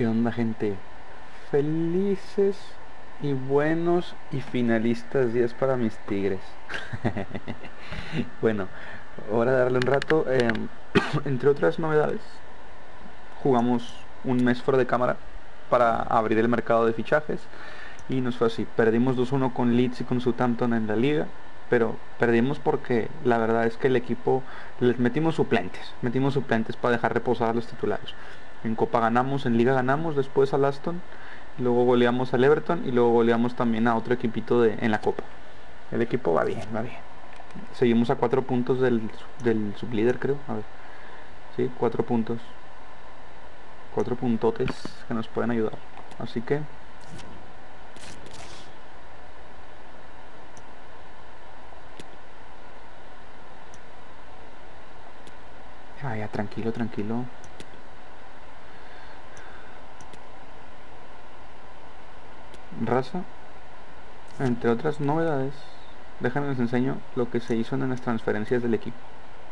¿Qué onda, gente? Felices y buenos y finalistas días para mis Tigres. Bueno, hora de darle un rato. Entre otras novedades, jugamos un mes fuera de cámara para abrir el mercado de fichajes y nos fue así. Perdimos 2-1 con Leeds y con Southampton en la liga, pero perdimos porque la verdad es que el equipo les metimos suplentes para dejar reposar a los titulares. En Copa ganamos, en Liga ganamos, después al Aston, luego goleamos al Everton y luego goleamos también a otro equipito en la Copa. El equipo va bien, va bien. Seguimos a 4 puntos del sublíder, creo. A ver, sí, 4 puntos. 4 puntotes que nos pueden ayudar. Así que ya, tranquilo, tranquilo. Raza, entre otras novedades, déjenme les enseño lo que se hizo en las transferencias del equipo.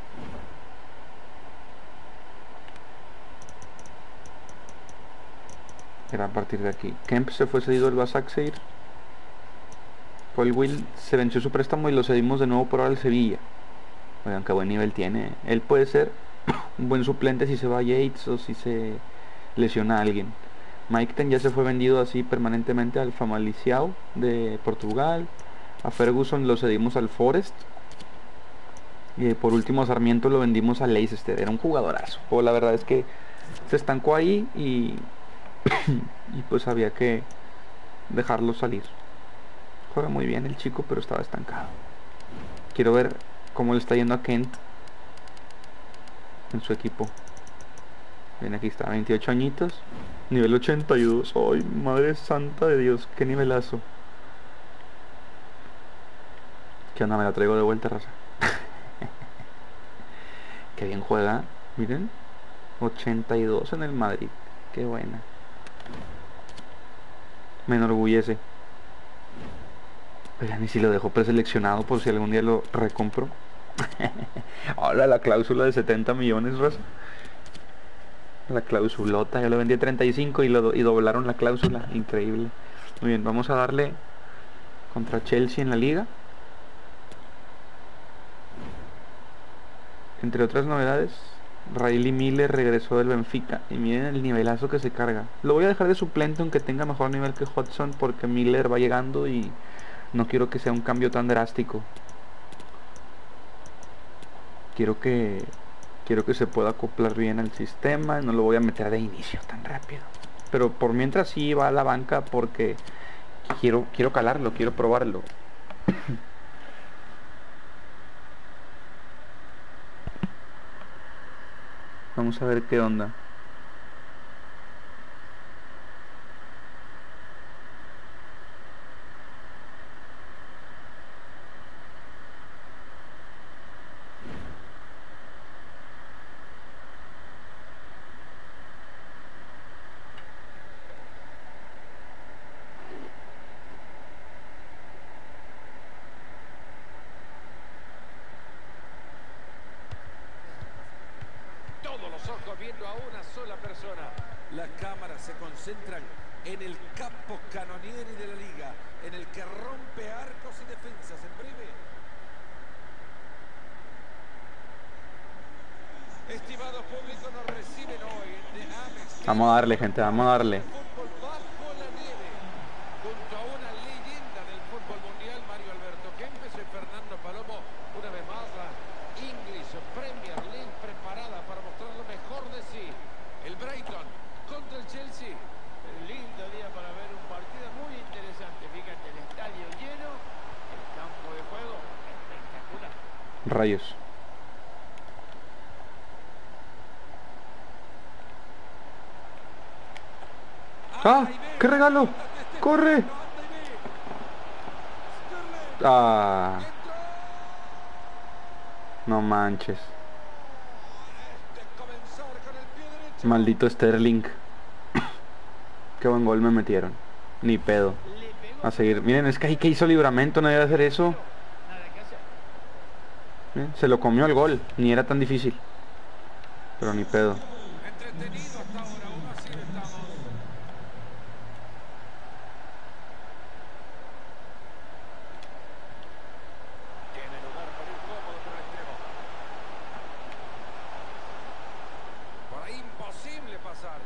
Era a partir de aquí. Kemp se fue cedido al Başakşehir. Paul Will se venció su préstamo y lo cedimos de nuevo por ahora al Sevilla. Oigan, qué buen nivel tiene. Él puede ser un buen suplente si se va a Yates o si se lesiona a alguien. Mike Ten ya se fue vendido así permanentemente al Famalicão de Portugal. A Ferguson lo cedimos al Forest. Y por último a Sarmiento lo vendimos a Leicester. Era un jugadorazo. O la verdad es que se estancó ahí y pues había que dejarlo salir. Juega muy bien el chico, pero estaba estancado. Quiero ver cómo le está yendo a Kent en su equipo. Bien, aquí está, 28 añitos. Nivel 82. ¡Ay, madre santa de Dios! ¡Qué nivelazo! ¿Qué onda? Me la traigo de vuelta, raza. Qué bien juega. Miren. 82 en el Madrid. Qué buena. Me enorgullece. Oigan, y si lo dejo preseleccionado por si algún día lo recompro. Hola, la cláusula de 70 millones, raza. La clausulota, yo lo vendí a 35 y doblaron la cláusula. Increíble. Muy bien, vamos a darle contra Chelsea en la liga. Entre otras novedades, Riley Miller regresó del Benfica. Y miren el nivelazo que se carga. Lo voy a dejar de suplente aunque tenga mejor nivel que Hodgson, porque Miller va llegando y no quiero que sea un cambio tan drástico. Quiero que se pueda acoplar bien al sistema. No lo voy a meter de inicio tan rápido. Pero por mientras sí va a la banca porque quiero calarlo, quiero probarlo. Vamos a ver qué onda. Todos los ojos viendo a una sola persona. Las cámaras se concentran en el capo canonieri de la liga, en el que rompe arcos y defensas en breve. Estimados públicos, nos reciben hoy de Amex. Vamos a darle, gente, vamos a darle. Fútbol bajo la nieve, junto a una leyenda del fútbol mundial, Mario Alberto Kempes y Fernando Palomo. Una vez más, la English Premier League preparada para mostrar lo mejor de sí. El Brighton contra el Chelsea. Lindo día para ver un partido muy interesante. Fíjate, el estadio lleno, el campo de juego espectacular. Rayos. ¡Ah! ¡Qué regalo! ¡Corre! ¡Ah! No manches. Maldito Sterling. Qué buen gol me metieron. Ni pedo. A seguir. Miren, es que ahí que hizo Libramento, no debe hacer eso. Nada que hacer. Se lo comió el gol. Ni era tan difícil. Pero ni pedo. Entre entretenido hasta ahora, 1-0 estamos. Tiene lugar para ir cómodo por el extremo. Por ahí imposible pasar.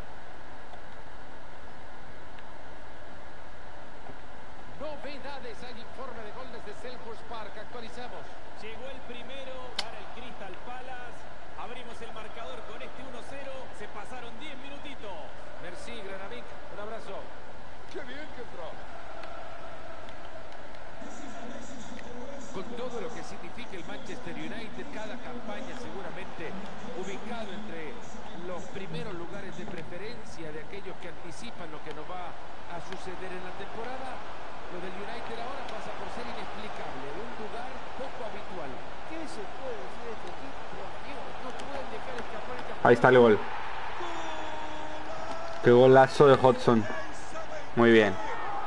Novedades, hay informe de gol desde Selhurst Park, actualizamos. Llegó el primero para el Crystal Palace. Abrimos el marcador con este 1-0. Se pasaron 10 minutitos. Merci, Granavik, un abrazo. ¡Qué bien que entró! Con todo lo que significa el Manchester United, cada campaña seguramente ubicado entre los primeros lugares de preferencia de aquellos que anticipan lo que nos va a suceder en la temporada. Lo del United ahora pasa por ser inexplicable, un lugar poco habitual. ¿Qué se puede decir de este equipo? Digo, no pueden dejar escapar esta Ahí está el gol. Qué golazo de Hodgson. Muy bien.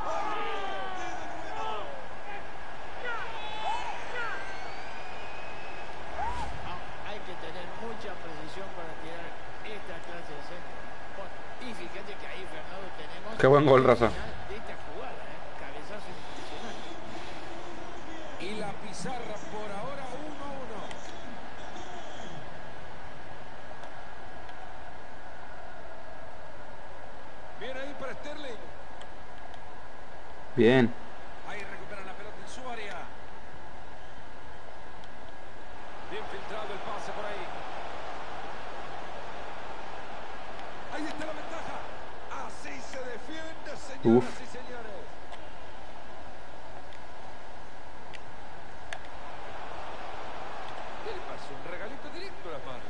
Hay que tener mucha precisión para tirar esta clase de centro. Bueno, y fíjate que ahí, Fernando, tenemos... Qué buen gol, Raza. de esta jugada, cabezazo impresionante. Y la pizarra por ahora 1-1. Bien ahí para Sterling. Bien. Ahí recuperan la pelota en su área. Bien filtrado el pase por ahí. Ahí está la ventaja. Así se defiende, señoras Uf. y señores. ¿Qué le pasó? Un regalito directo a las manos.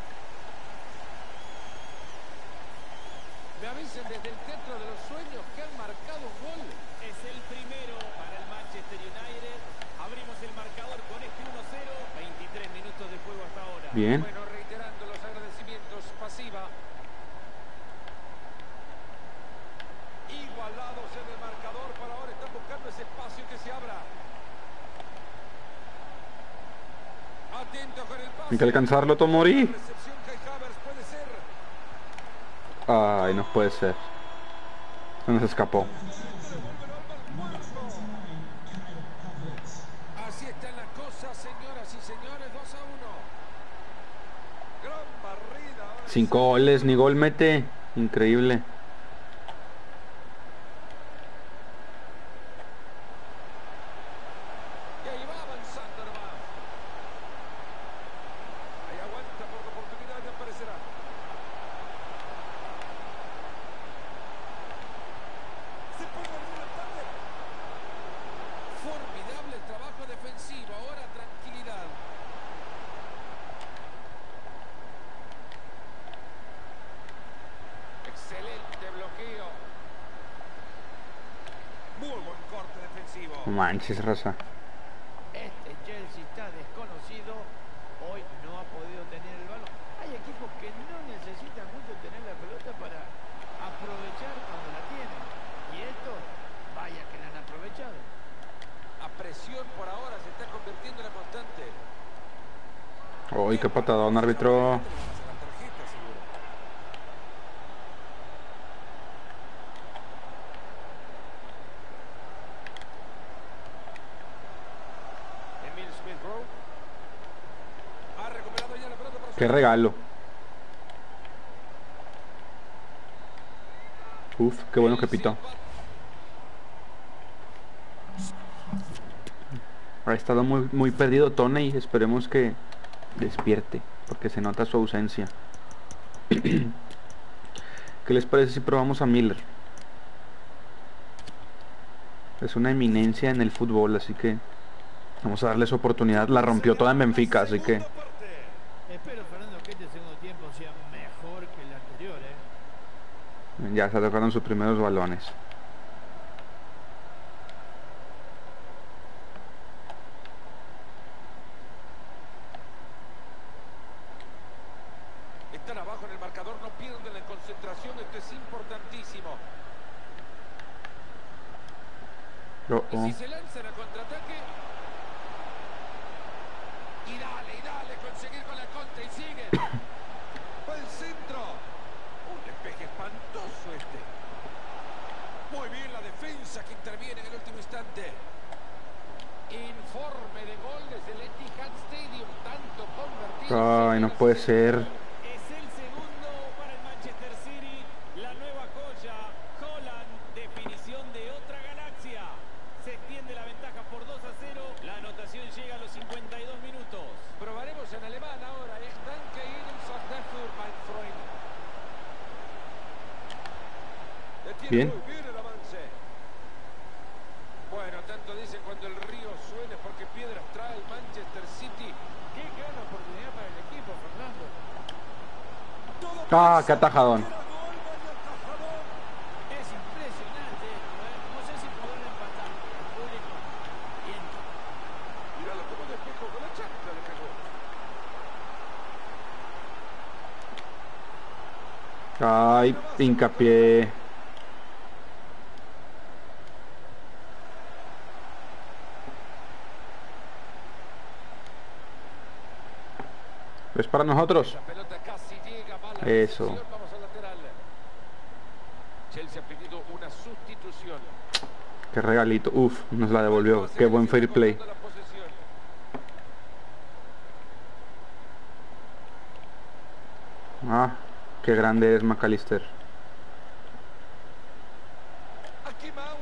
Me avisen desde el centro de los sueños que han marcado un gol. Es el primero para el Manchester United. Abrimos el marcador con este 1-0. 23 minutos de juego hasta ahora. Bien. Bueno, reiterando los agradecimientos, pasiva. Igualados en el marcador, para ahora están buscando ese espacio que se abra. Atento con el pase. Hay que alcanzarlo, Tomori. Recepción Kai Havertz puede ser. Ay, no puede ser. Se nos escapó. Así están las cosas, señoras y señores, 2-1. Gran barrida. Ahora 5 goles, ni gol mete. Increíble. Y ahí va avanzando nomás. Ahí aguanta por la oportunidad de aparecerá. Se pone arriba el tarde. Formidable el trabajo defensivo. Ahora tranquilidad. Excelente bloqueo. Muy buen corte defensivo. No manches, Raza. Este Chelsea está desconocido. Hoy no ha podido tener el balón. Hay equipos que no necesitan mucho tener la pelota para aprovechar cuando la tienen. Y estos, vaya que la han aprovechado. A presión por ahora se está convirtiendo en la constante. Uy, qué patadón, árbitro. La tarjeta, seguro. Emil Smith Rowe ha recuperado ya la pelota para su Qué regalo. Uf, qué bueno que pitó. Ha estado muy perdido Toney. Esperemos que despierte, porque se nota su ausencia. ¿Qué les parece si probamos a Miller? Es una eminencia en el fútbol, así que vamos a darle su oportunidad. La rompió toda en Benfica, así que Espero, Fernando, que este segundo tiempo sea mejor que el anterior, ya se tocaron sus primeros balones. Están abajo en el marcador, no pierden la concentración, esto es importantísimo. Y si se lanzan a contraataque, y dale, conseguir con la contra y sigue. Va el centro. Un despeje espantoso este. Muy bien la defensa que interviene en el último instante. Informe de gol desde el Etihad Stadium. Tanto convertido. Ay, no puede ser. Es el segundo para el Manchester City. La nueva joya, Haaland, definición de otra galaxia. Se extiende la ventaja por 2-0. La anotación llega a los 52 minutos. Probaremos en alemán ahora. Danke Ihnen, sagt dafür, mein Freund. Detiene Bien. muy bien el avance. Bueno, tanto dicen cuando el río suene porque piedras trae el Manchester City. Qué gran oportunidad para el equipo, Fernando. Ah, qué atajadón. Es impresionante esto, ¿eh? No sé si podrán empatar. El público. Bien. Míralo cómo despejó con la chancla le cagó. Ay, hincapié. ¿Es para nosotros? La pelota casi llega, va la Eso. recepción, vamos al lateral. Chelsea ha pedido una sustitución. Qué regalito. Uf, nos la devolvió. Qué buen fair play. La posesión. Ah, qué grande es McAllister. Aquí Mount.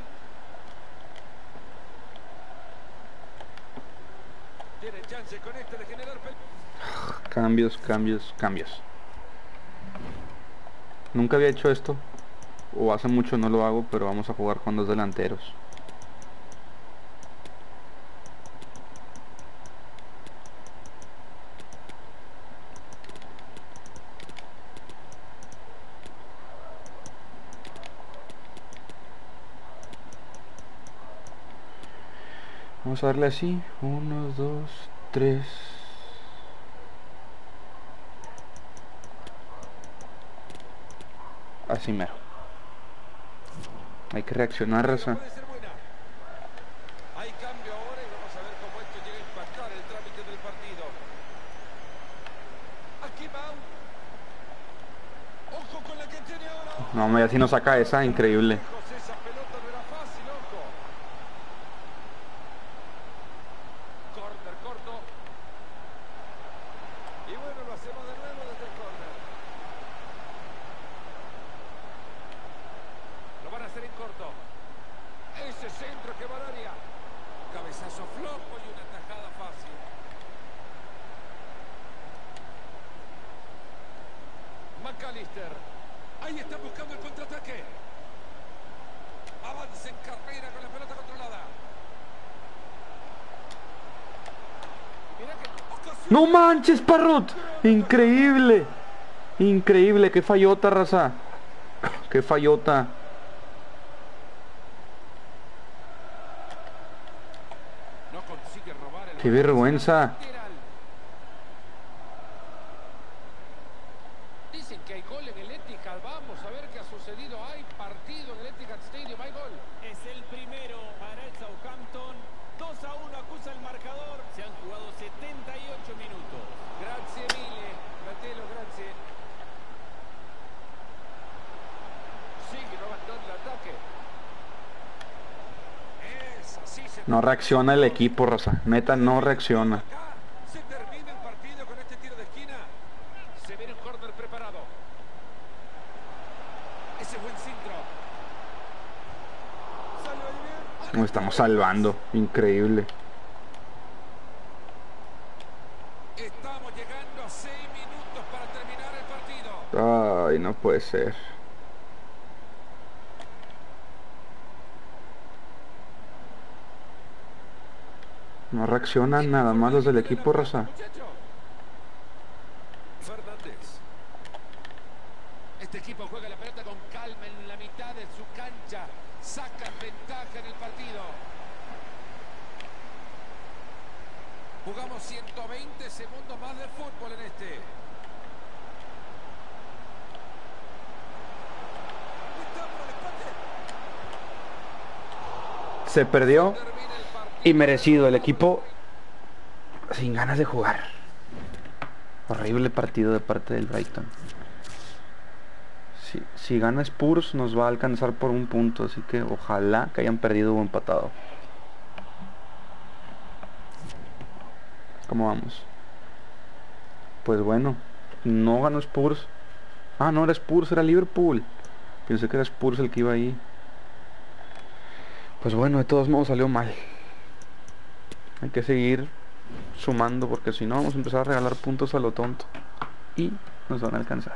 Tiene chance con este de generar peligro. Cambios, cambios, cambios. Nunca había hecho esto. O hace mucho no lo hago, pero vamos a jugar con dos delanteros. Vamos a darle así. 1, 2, 3. Así mero. Hay que reaccionar, raza. Puede ser buena. Hay cambio ahora y vamos a ver cómo esto llega a impactar el trámite del partido. Aquí Mount. Ojo con la que tiene ahora. No, hombre, así nos saca esa, increíble. José, esa pelota no era fácil, ojo. Corner corto. Y bueno, lo hacemos de nuevo desde el corner. Lo van a hacer en corto. Ese centro que va al área. Cabezazo flojo y una tajada fácil. McAllister. Ahí está buscando el contraataque. Avanza en carrera con la pelota controlada. Mira que ocasión. ¡No manches, Parrot! ¡Increíble! Increíble, qué fallota, raza. Qué fallota. No consigue robar el Qué balón. vergüenza. Lateral. Dicen que hay gol en el Etihad. Vamos a ver qué ha sucedido. Hay partido en el Etihad Stadium. Hay gol. Es el primero para el Southampton. 2-1 acusa el marcador. Se han jugado 78 minutos. Grazie mille. Fratello, grazie. Sigue, no abandona el ataque. Es así se No reacciona el equipo, raza. Neta, no reacciona. acá. Se termina el partido con este tiro de esquina. Se viene un córner preparado. Ese buen centro. Salió ahí bien. Nos estamos salvando. Increíble. Estamos llegando a 6 minutos para terminar el partido. Ay, no puede ser. No reaccionan nada más los del equipo, raza. Muchacho. Fernández. Este equipo juega la pelota con calma en la mitad de su cancha. Sacan ventaja en el partido. Jugamos 120 segundos más de fútbol en este. Está por el empate. Se perdió. Termina el partido. Y merecido, el equipo sin ganas de jugar. Horrible partido de parte del Brighton. Si gana Spurs nos va a alcanzar por un punto, así que ojalá que hayan perdido o empatado. ¿Cómo vamos? Pues bueno, no ganó Spurs. Ah, no era Spurs, era Liverpool. Pensé que era Spurs el que iba ahí. Pues bueno, de todos modos salió mal. Hay que seguir sumando porque si no vamos a empezar a regalar puntos a lo tonto. Y nos van a alcanzar.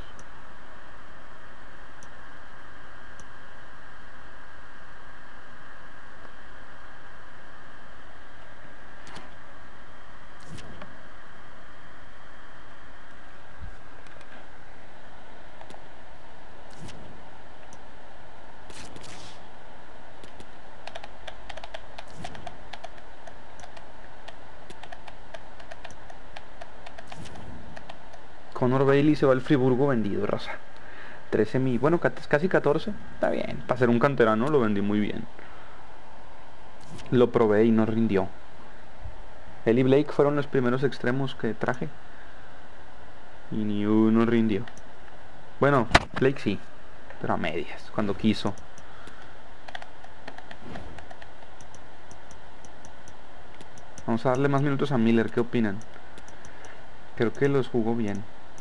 Conor Bailey se va al Friburgo vendido, raza. 13 mil, bueno, casi 14. Está bien, para ser un canterano lo vendí muy bien. Lo probé y no rindió. Él y Blake fueron los primeros extremos que traje. Y ni uno rindió. Bueno, Blake sí, pero a medias, cuando quiso. Vamos a darle más minutos a Miller, ¿qué opinan? Creo que los jugó bien.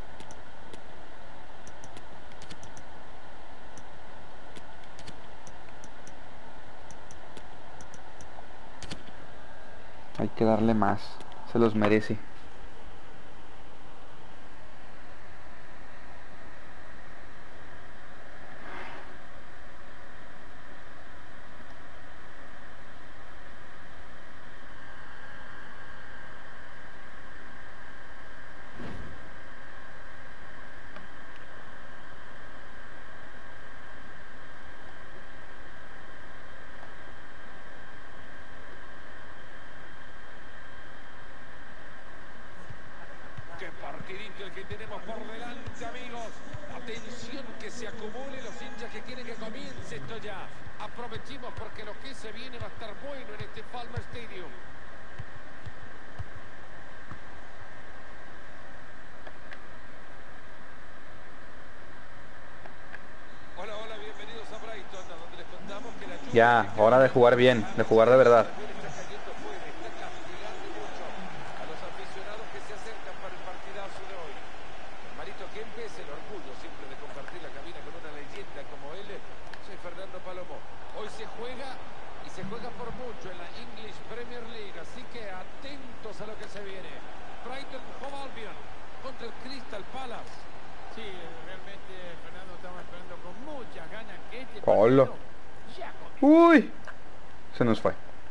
Hay que darle más, se los merece. Qué partidito el que tenemos por delante, amigos. Atención que se acumule los hinchas que quieren que comience esto ya. Aprovechemos porque lo que se viene va a estar bueno en este Palmer Stadium. Hola, hola, bienvenidos a Brighton, a donde les contamos que la lluvia Ya, hora de jugar bien, de jugar de verdad. está cayendo fuera, está castigando mucho a los aficionados que se acercan para el partidazo de hoy. Marito Kempes, el orgullo siempre de compartir la cabina con una leyenda como él. Soy Fernando Palomo. Hoy se juega y se juega por mucho en la English Premier League, así que atentos a lo que se viene. Brighton Hove Albion contra el Crystal Palace. Sí, realmente Fernando estaba esperando con muchas ganas que este Hola. partido ya comience. Uy, se nos fue.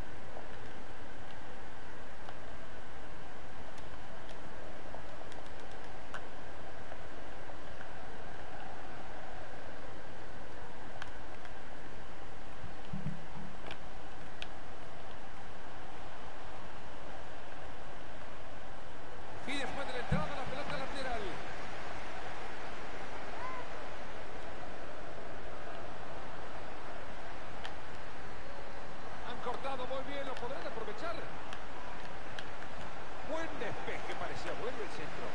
Y después de la entrada, la pelota lateral. Han cortado muy bien, lo podrán aprovechar. Buen despeje, parecía bueno el centro.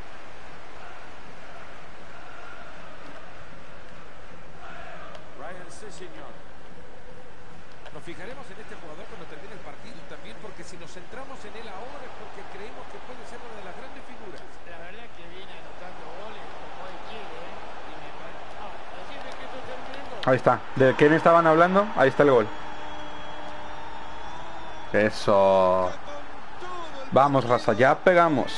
Ryan Sessegnon. Nos fijaremos en este jugador cuando termine el partido también, porque si nos centramos en él ahora es porque creemos que puede ser una de las grandes figuras. La verdad que viene anotando goles como él quiere, ¿eh? Y me parece... decime que esto terminó. Ahí está. ¿De quién estaban hablando? Ahí está el gol. Eso. Vamos, raza, ya pegamos.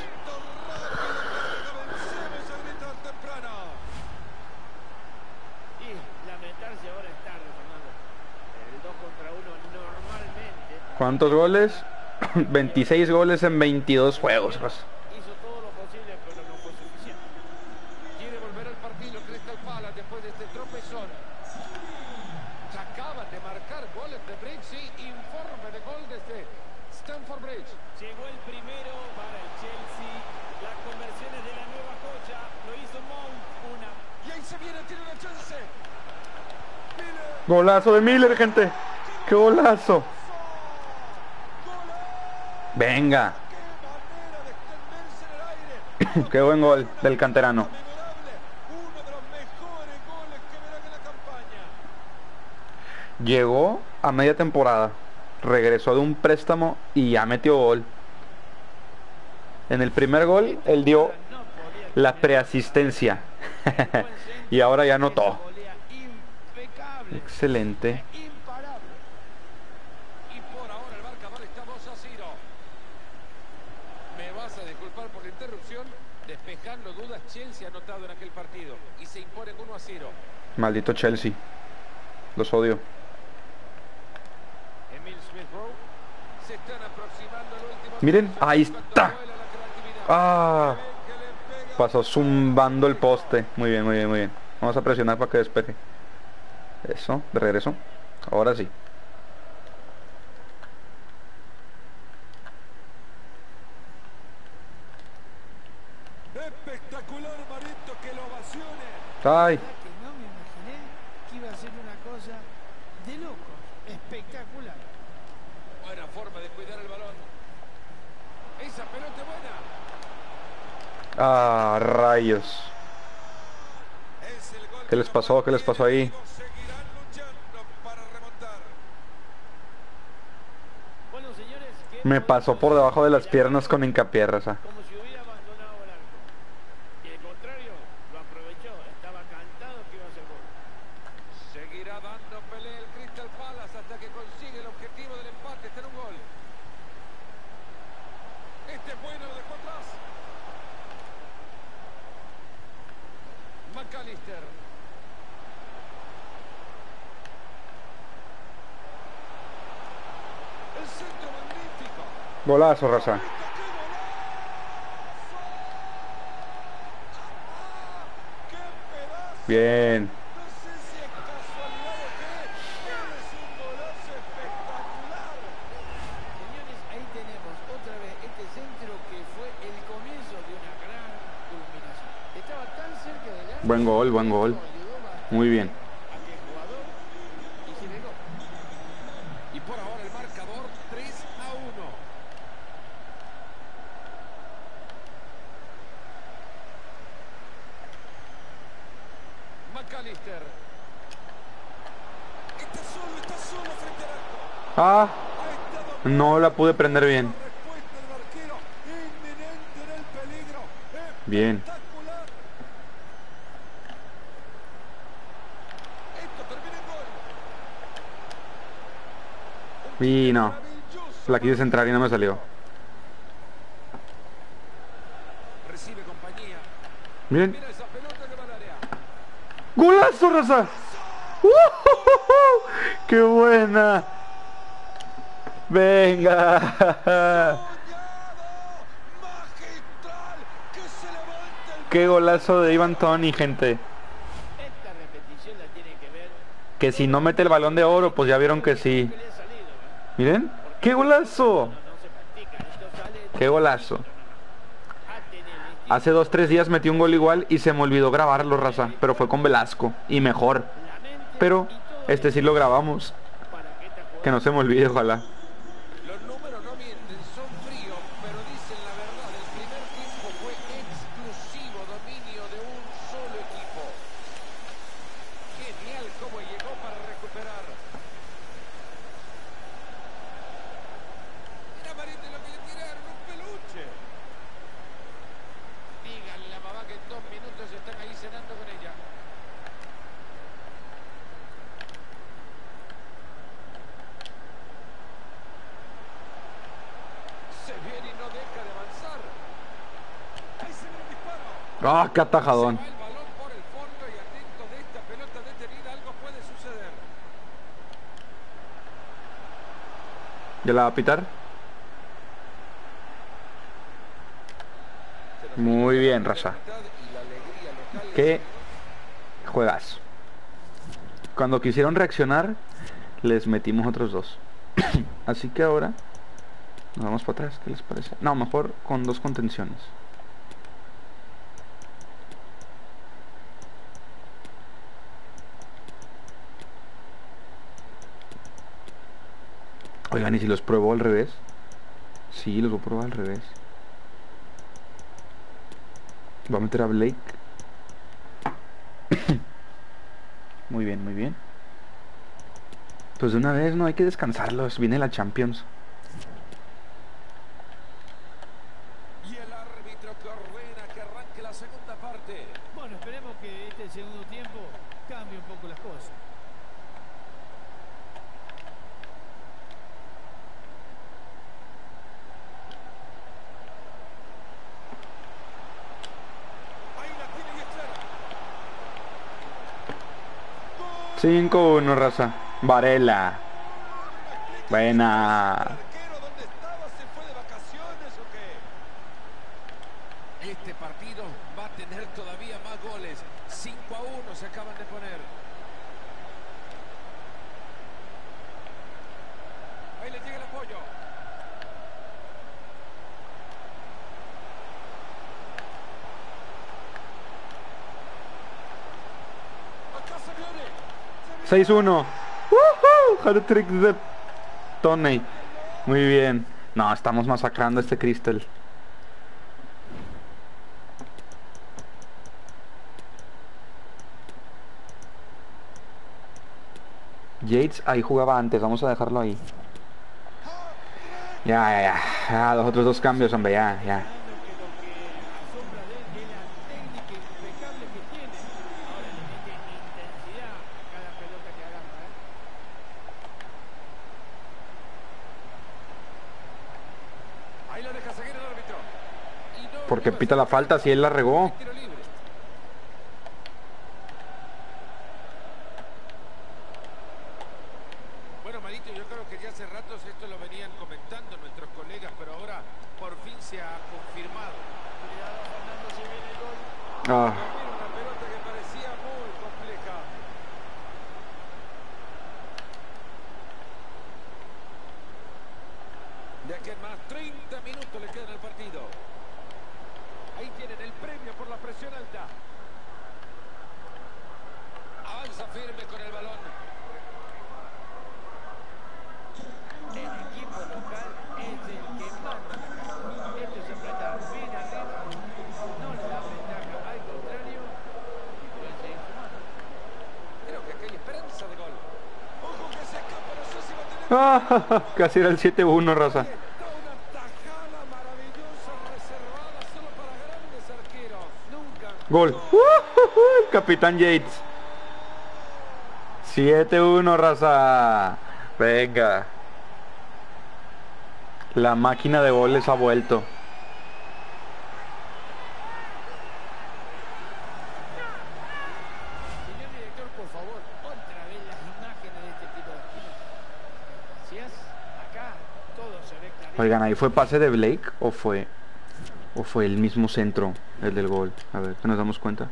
Y lamentarse ahora es tarde, Fernando. El 2 contra 1 normalmente ¿Cuántos goles? 26 goles en 22 juegos, raza. hizo todo lo posible, pero no fue suficiente. Quiere volver al partido Crystal Palace después de este tropezón. Se acaban de marcar goles de Bridge, sí, informe de gol desde Stamford Bridge. Llegó el primero para el Chelsea. Las conversiones de la nueva joya. Lo hizo Mount. Una. Y ahí se viene, tiene la chance. Golazo de Miller, gente. ¡Qué golazo! Venga. Qué manera de extenderse en el aire. Qué buen gol del canterano. Memorable. Uno de los mejores goles que Llegó a media temporada, regresó de un préstamo y ya metió gol. En el primer gol, él dio No podía la tener preasistencia. buen centro. Y ahora ya Esa anotó. volea impecable. Excelente. Imparable. Y por ahora el marcador está 2-0. Me vas a disculpar por la interrupción. Despejando dudas, Chelsea ha anotado en aquel partido y se imponen 1-0. Maldito Chelsea. Los odio. Emil Smith Rowe se están aproximando al último. Miren, tercio, ahí cuando está. vuela la creatividad. Ah, Que le pega. pasó zumbando el poste. Muy bien, muy bien, muy bien. Vamos a presionar para que despeje. Eso, de regreso. Ahora sí. Espectacular, Marito, que lo ovacione. Ay, La verdad que no me imaginé que iba a ser una cosa de locos. Espectacular. Buena forma de cuidar el balón. Esa pelota es buena. ah, rayos. Es el gol ¿Qué que les lo pasó? ¿Qué les pasó ahí? mantiene vivo. Seguirán luchando para remontar. Bueno, señores, qué Me momento pasó por debajo de las de piernas con arranque, hincapié, raza. como si hubiera abandonado el arco. Y el contrario lo aprovechó. Estaba cantado que iba a ser gol. Seguirá dando pelea el Crystal Palace hasta que consigue el objetivo del empate. Está en un gol. Este es bueno, lo dejó atrás. McAllister. El centro magnífico. Golazo, raza. ¡Qué pedazo! Bien. No sé si es casualidad o qué, pero es un golazo espectacular. Señores, ahí tenemos otra vez este centro que fue el comienzo de una gran culminación. Estaba tan cerca del arco. Buen gol, buen gol. Esto ayudó bastante Muy bien. a que el jugador hiciera el gol. Y por ahora el marcador 3-1. McAllister. Está solo frente al arco. Ah, Ha estado no la pude prender bien. respuesta del arquero. Inminente en el peligro. Bien. Espectacular. Esto termina en gol. Y no. Maravilloso. La quise centrar y no me salió. Recibe compañía. Miren. Mira esa pelota que va al área. ¡Golazo, raza! ¡Qué buena! ¡Venga! Soñado. Magistral. Que se levanta el ¡Qué golazo de Ivan Toney, gente! Esta repetición la tiene que ver. Que si no mete el balón de oro, pues ya vieron que sí. Que le ha salido, ¿eh? Miren. ¡Qué golazo! No se practica, esto sale. ¡Qué golazo! A tener el Hace 2-3 días metí un gol igual y se me olvidó grabarlo, raza. Pero fue con Velasco. Y mejor. la mente Pero y todo este sí lo grabamos. para que esta Que no se me olvide, ojalá. Los números no mienten, son fríos, pero dicen la verdad. El primer tiempo fue exclusivo dominio de un solo equipo. Genial cómo llegó para recuperar. Mira Marite lo que le tiraron, un peluche. Díganle a la mamá que en 2 minutos están ahí cenando con ella. Se viene y no deja de avanzar. Ahí se viene el disparo. ¡Ah, qué atajadón! Se va el balón por el fondo y atento de esta pelota detenida, algo puede suceder. ¿Ya la va a pitar? Muy bien, raza. Y la alegría local Qué juegazo. Cuando quisieron reaccionar, les metimos otros dos. Así que ahora nos vamos para atrás, ¿qué les parece? No, mejor con 2 contenciones. Oigan, ¿y si los pruebo al revés? Sí, los voy a probar al revés. Voy a meter a Blake. Muy bien, muy bien. Pues de una vez, no hay que descansarlos. Viene la Champions. Y el árbitro que ordena que arranque la segunda parte. Bueno, esperemos que este segundo tiempo cambie un poco las cosas. Ahí la tiene y es clara. 5-1, raza. Varela. Buena. ¿Arquero dónde estaba? ¿Se fue de vacaciones o qué? Este partido va a tener todavía más goles. 5-1 se acaban de poner. Ahí le llega el apoyo. Acá se viene. 6-1. ¡Woohoo! Hat-trick de Tony. Muy bien. No, estamos masacrando a este Crystal. Yates ahí jugaba antes, vamos a dejarlo ahí. Ya, los otros dos cambios, hombre, ya. Que lo que asombra de él es la técnica impecable que tiene. Ahora le mete intensidad a cada pelota que agarra, ¿eh? Ahí lo deja seguir el árbitro. Y no Porque vuelve a pita ser la falta si él la regó. tiro libre. Bueno, Marito, yo creo que ya hace ratos esto lo venían comentando nuestros colegas, pero ahora por fin se ha confirmado. Cuidado, Fernando, si viene el gol. Ah, Era una pelota que parecía muy compleja. De aquí en más 30 minutos le quedan al partido. Ahí tienen el premio por la presión alta. Avanza firme con el balón. El equipo local es el que manda la cancha. Esto es apretar bien arriba, no le da ventaja, al contrario, y pueden seguir sumando. Creo que aquí hay esperanza de gol. Ojo que se escapa, no sé si va a tener... casi era el 7-1, raza. Ahí está una tajada maravillosa reservada solo para grandes arqueros. Nunca Gol. Capitán Yates. 7-1, raza. Venga. La máquina de goles ha vuelto. Señor director, por favor, otra vez las imágenes de este tiro de esquina. Gracias. Acá todo se ve clarito. Oigan, ¿ahí fue pase de Blake o fue el mismo centro, el del gol? A ver, que nos damos cuenta.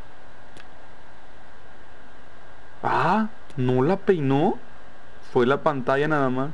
Ah, no la peinó. Fue la pantalla nada más.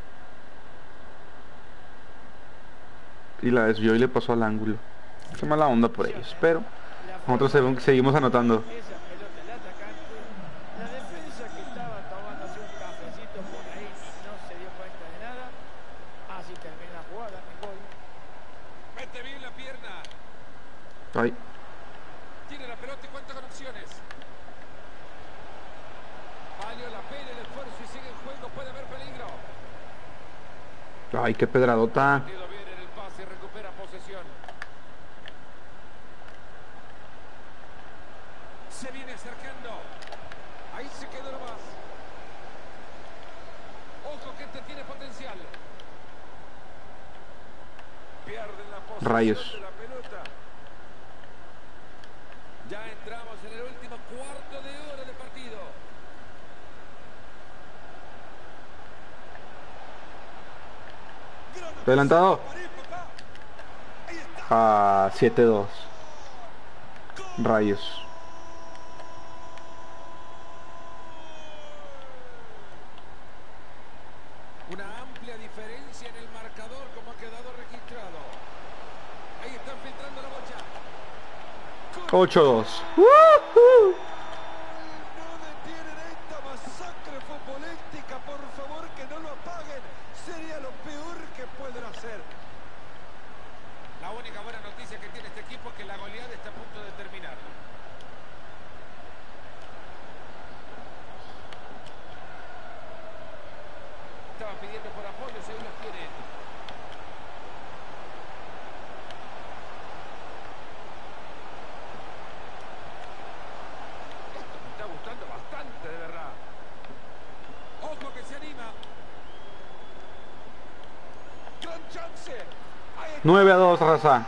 Y la desvió y le pasó al ángulo. Qué mala onda por ellos, pero nosotros seguimos anotando. Esa pelota, el atacante, la defensa que estaba tomándose un cafecito por ahí y no se dio cuenta de nada. Así termina la jugada, mi gol. Mete bien la pierna. Ay, Tiene la pelota y cuenta con opciones. Valió la pena el esfuerzo y sigue en juego. Puede haber peligro. ay, qué pedradota. Partido bien en el pase y recupera posesión. Se viene acercando. Ahí se quedó nomás. Ojo que este tiene potencial. Pierden la posesión Rayos. de la pelota. Ya entramos en el último cuarto de hora de partido. Adelantado. Ahí está. Ah, 7-2. Rayos. Una amplia diferencia en el marcador como ha quedado registrado. Ahí están filtrando la bocha. 8-2. No detienen esta masacre futbolística, por favor que no lo apaguen. Sería lo peor que pueden hacer. La única buena noticia que tiene este equipo es que la goleada está a punto de terminar. 9-2, raza.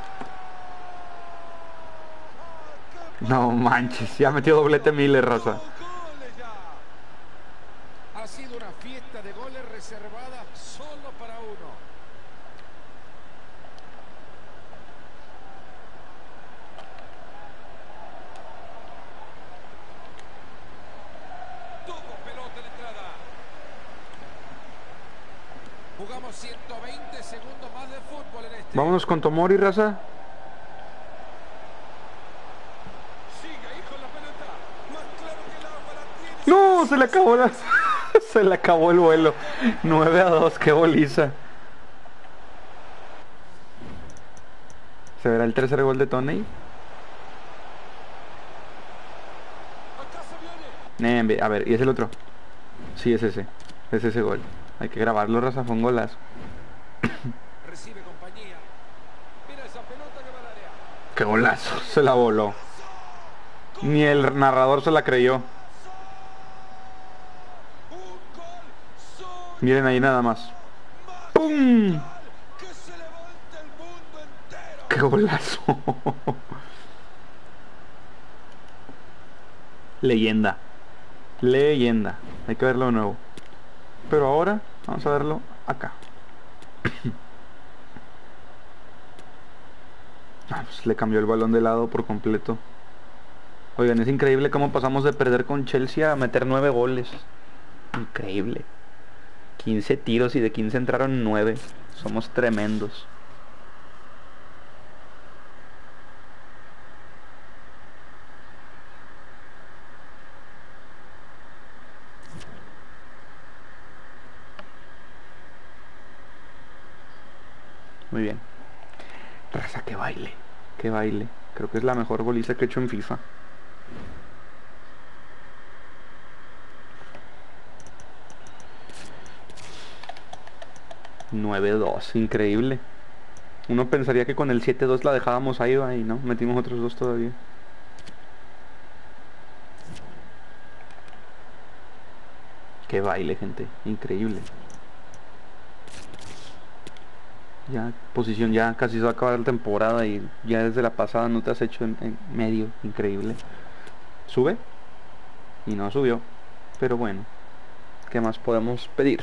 No manches, ya metió doblete Miller, raza. Goles ya. Ha sido una fiesta de goles reservada solo para uno. Tuvo pelota en la entrada. Jugamos 120 segundos más de fútbol en este. Vámonos con Tomori, raza. Sigue ahí con la pelota. Más claro que el agua la tiene. No, se le acabó la... se le acabó el vuelo. 9-2, qué goliza. ¿Se verá el tercer gol de Tony? Acá se viene. A ver, ¿y es el otro? Sí, es ese. Es ese gol. Hay que grabarlo, raza, fue un golazo. Recibe compañía. Mira esa pelota que va al área. Qué golazo, se la voló. Ni el narrador se la creyó. Un gol solo. Miren ahí nada más. ¡Pum! Que se levanta el mundo entero. ¡Qué golazo! Leyenda. Leyenda. Hay que verlo de nuevo. Pero ahora vamos a verlo acá. Pues le cambió el balón de lado por completo. Oigan, es increíble cómo pasamos de perder con Chelsea a meter 9 goles. Increíble. 15 tiros y de 15 entraron 9. Somos tremendos. Muy bien. Raza, que baile. Que baile. Creo que es la mejor goliza que he hecho en FIFA. $9-2, increíble. Uno pensaría que con el 7-2 la dejábamos ahí, y no, metimos otros 2 todavía. Qué baile, gente, increíble. Ya, posición, ya casi se va a acabar la temporada y ya desde la pasada no te has hecho en medio, increíble. ¿Sube? Y no subió, pero bueno, ¿qué más podemos pedir?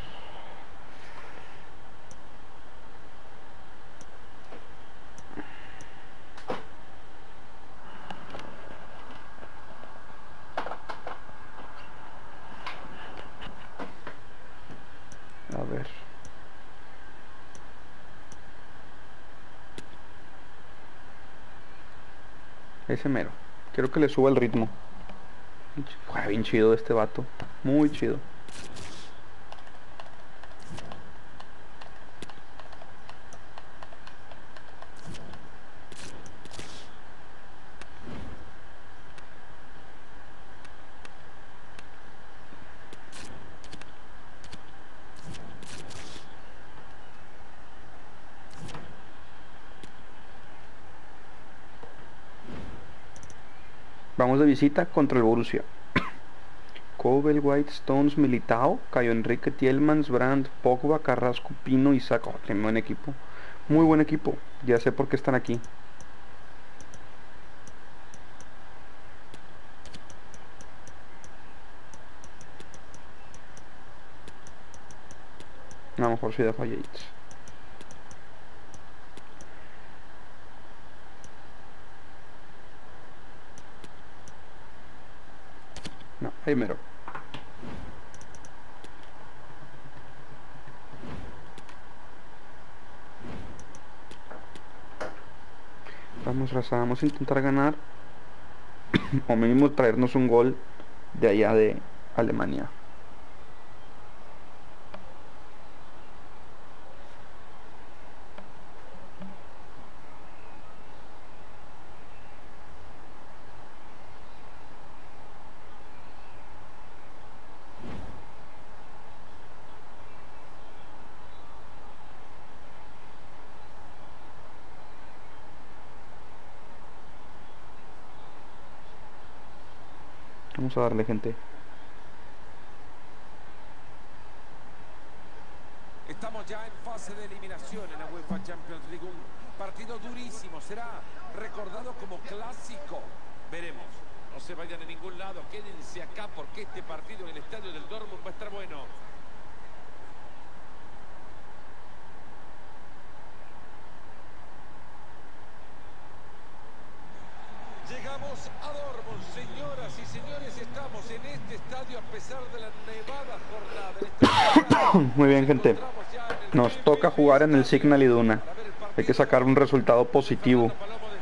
A ver. Ese mero. Quiero que le suba el ritmo. Juega bien chido este vato. Muy chido. Vamos de visita contra el Borussia. Kobel, White, Stones, Militao, Cayo Enrique, Tielmans, Brandt, Pogba, Carrasco, Pino, Isaac. Oh, qué buen equipo. Muy buen equipo. Ya sé por qué están aquí. A lo mejor sí dejo a Yates. No, ahí mero. Vamos, raza, vamos a intentar ganar. O mínimo traernos un gol de allá de Alemania. Vamos a darle, gente. Estamos ya en fase de eliminación en la UEFA Champions League. Un partido durísimo. Será recordado como clásico. Veremos. No se vayan a ningún lado. Quédense acá porque este partido en el estadio del Dortmund va a estar bueno. Llegamos a Dortmund, señoras y señores, estamos en este estadio a pesar de la nevada jornada. Muy bien, gente. Nos toca jugar en el Signal Iduna. Hay que sacar un resultado positivo. Enseguida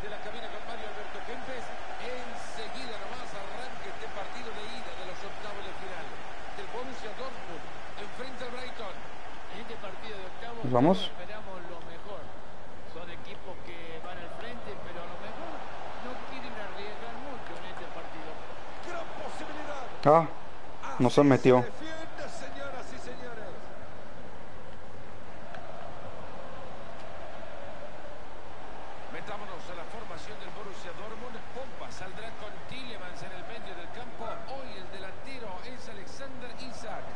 nomás arranca este partido de ida de los octavos de final. El Borussia Dortmund enfrenta al Brighton. En este partido de octavos ¿Nos vamos? esperamos lo mejor. Son equipos que van al frente, pero a lo mejor no quieren arriesgar mucho en este partido. Gran posibilidad. Ah, no se metió. Se defiende, señoras y señores. Metámonos a la formación del Borussia Dortmund. Pompa saldrá con Tielemans en el medio del campo. Hoy el delantero es Alexander Isak.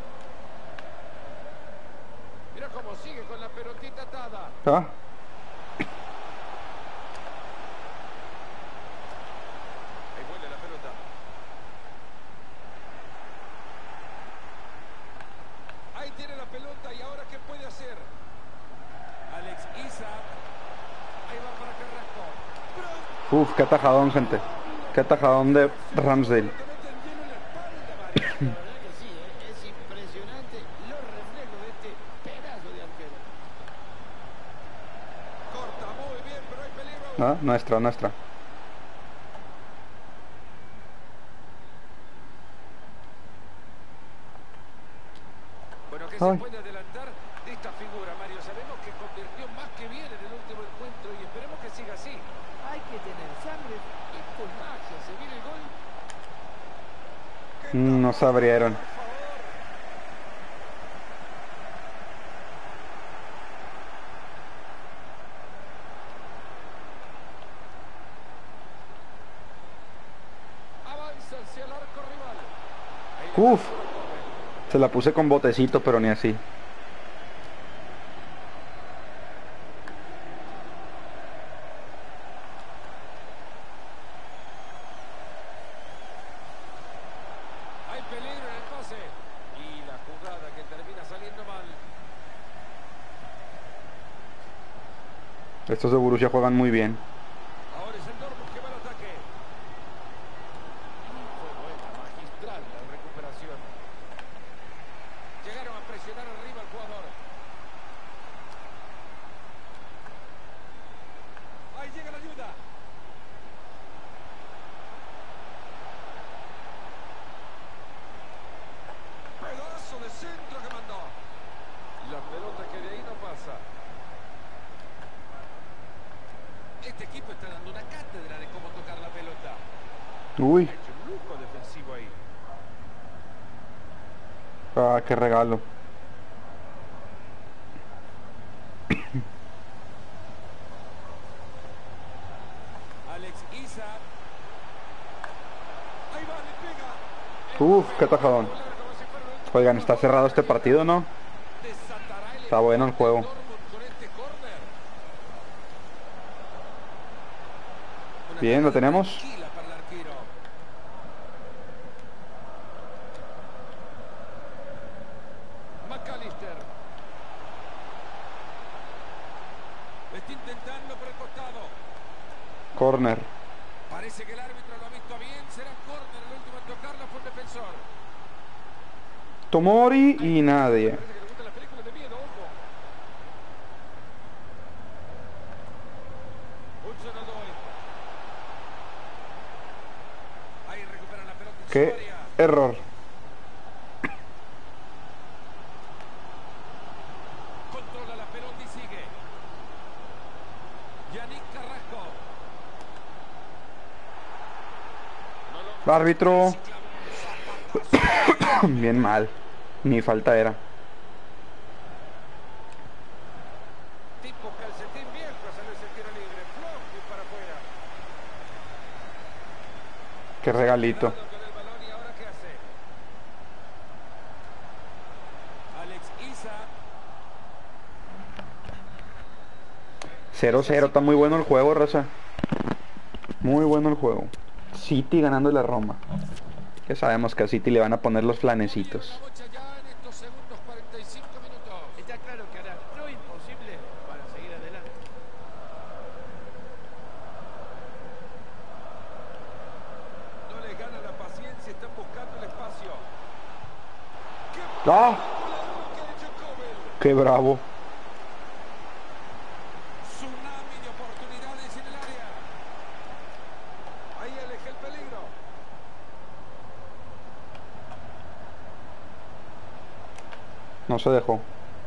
Mira cómo sigue con la pelotita atada. Ah, Ahí vuelve la pelota. Ahí tiene la pelota y ahora ¿qué puede hacer? Alex Isak. Ahí va para Carrasco. uf, qué atajadón, gente. Qué atajadón de Ramsdale. Te meten lleno en la espalda, Mario. La verdad que sí, es impresionante los reflejos de este pedazo de arquero. Corta muy bien, pero hay peligro. Ah, nuestra. Bueno, ¿qué Ay. se puede adelantar de esta figura, Mario? Sabemos que convirtió más que bien en el último encuentro y esperemos que siga así. Hay que tener sangre y con magia. Se viene el gol. No se abrieron. Por favor. Avanza hacia el arco rival. Ahí Uf, se la puse con botecito, pero ni así. hay peligro en el pase. Y la jugada que termina saliendo mal. Estos de Borussia juegan muy bien. Ahora es el Dortmund que va al ataque. Fue buena, magistral la recuperación. Llegaron a presionar arriba al jugador. Ahí llega la ayuda. Pedazo de centro que mandó. La pelota que de ahí no pasa. Este equipo está dando una cátedra de cómo tocar la pelota. Uy, Ha hecho un lujo defensivo ahí. ah, qué regalo. Alex Isak. Ahí va, le pega. Uf, qué atajadón. Como si fuera un Oigan, está cerrado este partido, ¿no? desatará el Está bueno el empate del juego. Dortmund con este córner. Una Bien, lo tajada tenemos. tranquila para el arquero. McAllister. Está intentando por el costado. Corner. Parece que el árbitro lo ha visto bien. Será córner el último en tocarla por el defensor. Tomori y nadie. Parece que le gustan las películas de miedo, ojo. Hudson Odoi. Ahí recuperan la pelota en su Qué área. error. Controla la pelota y sigue. Yannick Carrasco. No lo... Árbitro. Se clava un zapato. Bien mal. Ni falta era. Tipo calcetín viejo, salió ese tiro libre. Flojo y para afuera. Qué regalito. Con el balón y ahora ¿qué hace? Alex Isak. 0-0, está muy bueno el juego, raza. Muy bueno el juego. City ganando la Roma. Ya sabemos que a City le van a poner los flanecitos. La bocha ya en estos segundos 45 minutos. Está claro que hará lo imposible para seguir adelante. No les gana la paciencia, están buscando el espacio. ¡Ah! ¡Qué ha hecho Kobel! ¡Qué bravo! Tsunami de oportunidades en el área. Ahí aleja el peligro. No se dejó.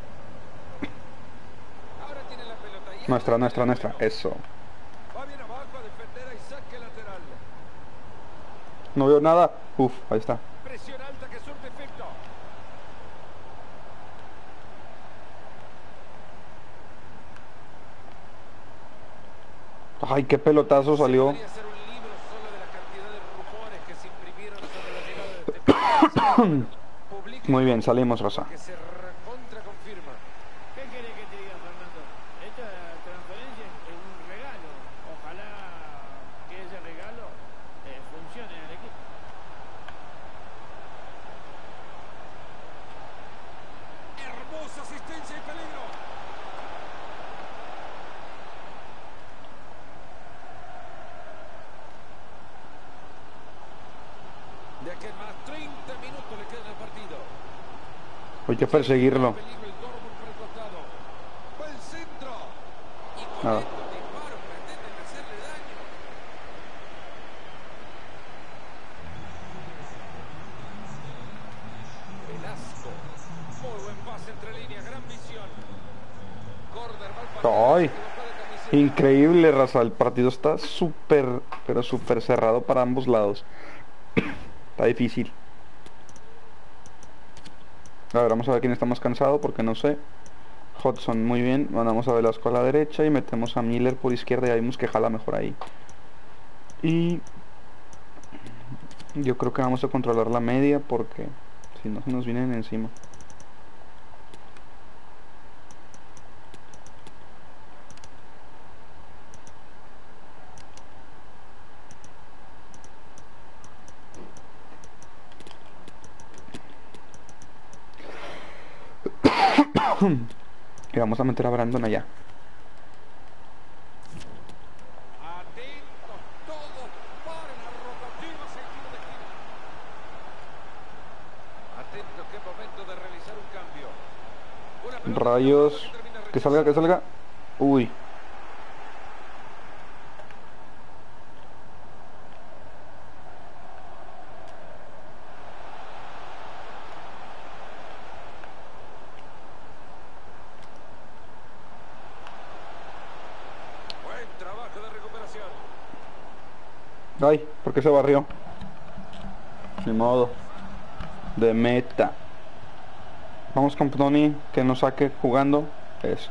Ahora tiene la pelota. Y Nuestra. Eso. va bien abajo a defender a Isaac lateral. No veo nada. Uf, ahí está. Presión alta que surte efecto. Ay, qué pelotazo salió. Podría ser un libro solo de la cantidad de rumores que se imprimieron sobre la llegada de este Publica Muy bien, salimos, Rosa. que se recontra confirma. ¿Qué querés que te diga, Fernando? Esta transferencia es un regalo. Ojalá que ese regalo funcione en el equipo. Hermosa asistencia y peligro. De aquí en más 30 minutos le quedan al partido. Hay que perseguirlo. Peligro el Dortmund por el costado. Va el centro. Y con Nada. estos disparos pretenden hacerle daño. Velasco. Muy buen pase entre líneas, gran visión. Corner, mal parado, Ay, se equivocó de camiseta. increíble, raza. El partido está súper, pero súper cerrado para ambos lados. Está difícil. A ver, vamos a ver quién está más cansado, porque no sé. Hudson, muy bien. Mandamos a Velasco a la derecha y metemos a Miller por izquierda y ya vimos que jala mejor ahí. Y yo creo que vamos a controlar la media porque si no se nos vienen encima. Y vamos a meter a Brandon allá. Atentos todos para la rotativa sentido de giro. Atentos que es momento de realizar un cambio. Una pelota Rayos. que termina Que salga, que salga. Uy. Buen trabajo de recuperación. Ay, ¿por qué se barrió? Ni modo. De meta. Vamos con Tony, que nos saque jugando. Eso.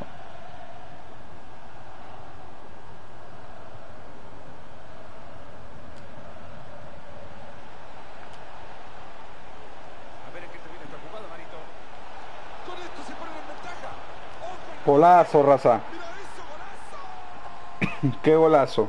A ver en qué termina esta jugada, Marito. Con esto se ponen en ventaja. ¡Ojo! Golazo, raza. ¡Mira eso, golazo! Qué golazo.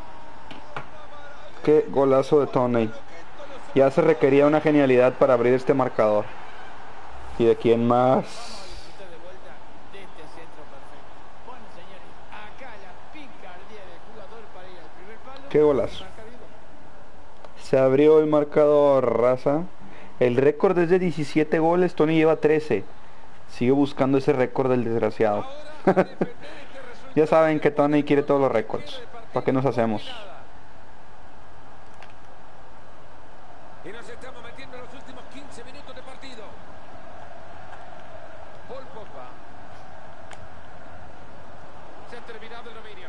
Qué golazo de Tony. Ya se requería una genialidad para abrir este marcador. ¿Y de quién más? Vamos a disfrutar de vuelta de este centro perfecto. Bueno, señores, acá la picardía del jugador para ir al primer palo. Qué golazo. Y marcar bien gol. Se abrió el marcador, raza. El récord es de 17 goles. Tony lleva 13. Sigue buscando ese récord del desgraciado. Ahora a defender este resultado. Ya saben que Tony quiere todos los récords. ¿Para qué nos hacemos? Y nos estamos metiendo en los últimos 15 minutos de partido. Paul Pogba. Se ha terminado el dominio.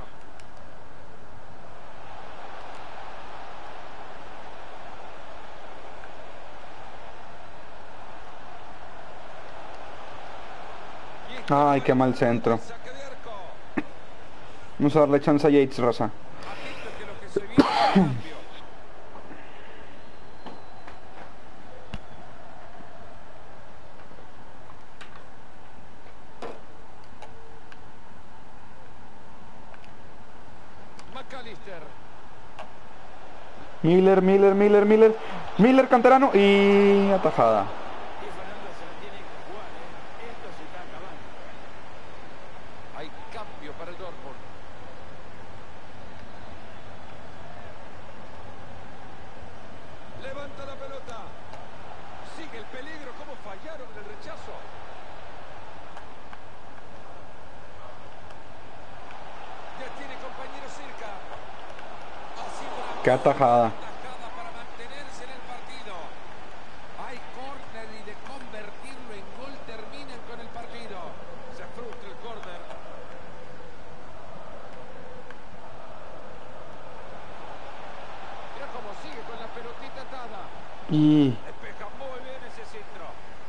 Y está Ay, qué mal centro. saque de arco. Vamos a darle chance a Yates, raza. Atento que lo que se viene es un cambio. Miller canterano y atajada. Y Fernando se la tiene que jugar, ¿eh? Esto se está acabando. Hay cambio para el Dortmund. Levanta la pelota. Sigue el peligro. ¿Cómo fallaron en el rechazo? Ya tiene compañero cerca. Ha sido una Qué atajada. tajada para mantenerse en el partido. Hay córner y de convertirlo en gol terminan con el partido. Se frustra el córner. Mira cómo sigue con la pelotita atada. Y Despeja muy bien ese centro.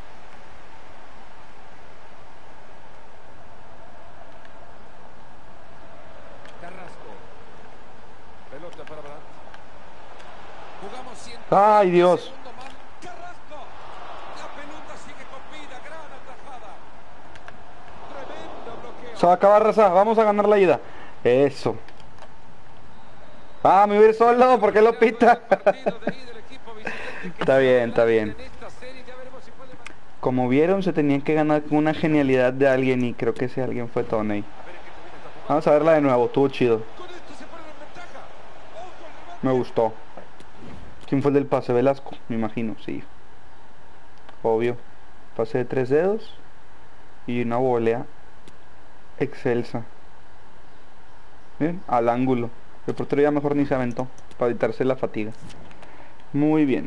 Carrasco. Pelota para Brandt. Jugamos 100. ¡ay, Dios! Segundo man. Carrasco. La pelota sigue con vida. Gran atajada. Tremendo bloqueo. se va a acabar, raza. Vamos a ganar la ida. Eso. Ah, me voy a ir solo. ¿Por qué lo pita? Partido de ida del equipo visitante que Está bien, está se bien. en esta serie. Ya veremos si puede mantener. Como vieron, se tenían que ganar con una genialidad de alguien y creo que ese alguien fue Tony. A ver en qué termina esta jugada. Vamos a verla de nuevo, estuvo chido. Con esto se ponen en ventaja. Ojo el remate. Me gustó. ¿Quién fue el del pase? Velasco, me imagino, sí. Obvio. Pase de 3 dedos y una volea excelsa. Bien, al ángulo. El portero ya mejor ni se aventó para evitarse la fatiga. Muy bien.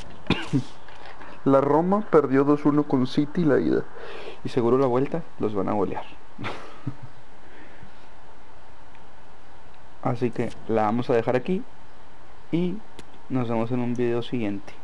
La Roma perdió 2-1 con City la ida. Y seguro la vuelta los van a golear. Así que la vamos a dejar aquí. Y nos vemos en un video siguiente.